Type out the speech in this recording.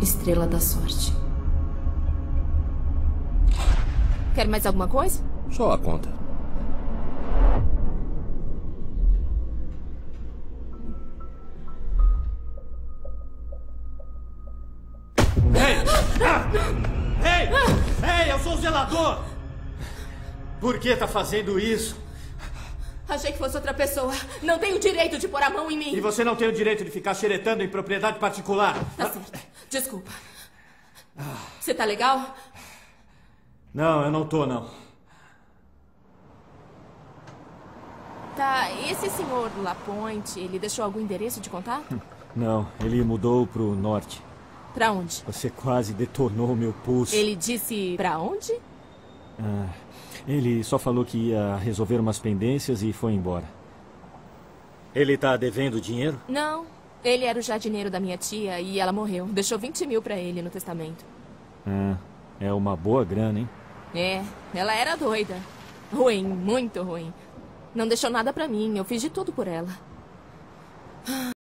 estrela da sorte. Quer mais alguma coisa? Só a conta. Ei, eu sou o zelador! Por que tá fazendo isso? Achei que fosse outra pessoa. Não tenho o direito de pôr a mão em mim. E você não tem o direito de ficar xeretando em propriedade particular. Tá certo. Desculpa. Você tá legal? Não, eu não tô, não. Tá, esse senhor Lapointe, ele deixou algum endereço de contato? Não, ele mudou pro norte. Pra onde? Você quase detonou meu pulso. Ele disse pra onde? Ele só falou que ia resolver umas pendências e foi embora. Ele tá devendo dinheiro? Não. Ele era o jardineiro da minha tia e ela morreu. Deixou 20 mil pra ele no testamento. É uma boa grana, hein? É, ela era doida. Ruim, muito ruim. Não deixou nada pra mim. Eu fiz de tudo por ela.